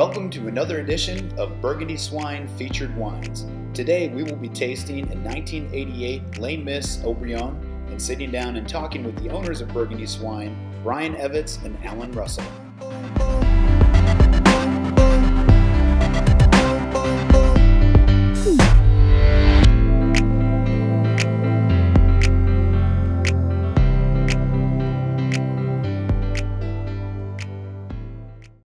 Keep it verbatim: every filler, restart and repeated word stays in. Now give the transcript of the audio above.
Welcome to another edition of Burgundy Swine Featured Wines. Today we will be tasting a nineteen eighty-eight Les Mis Haut-Brion and sitting down and talking with the owners of Burgundy Swine, Brian Evans and Alan Russell.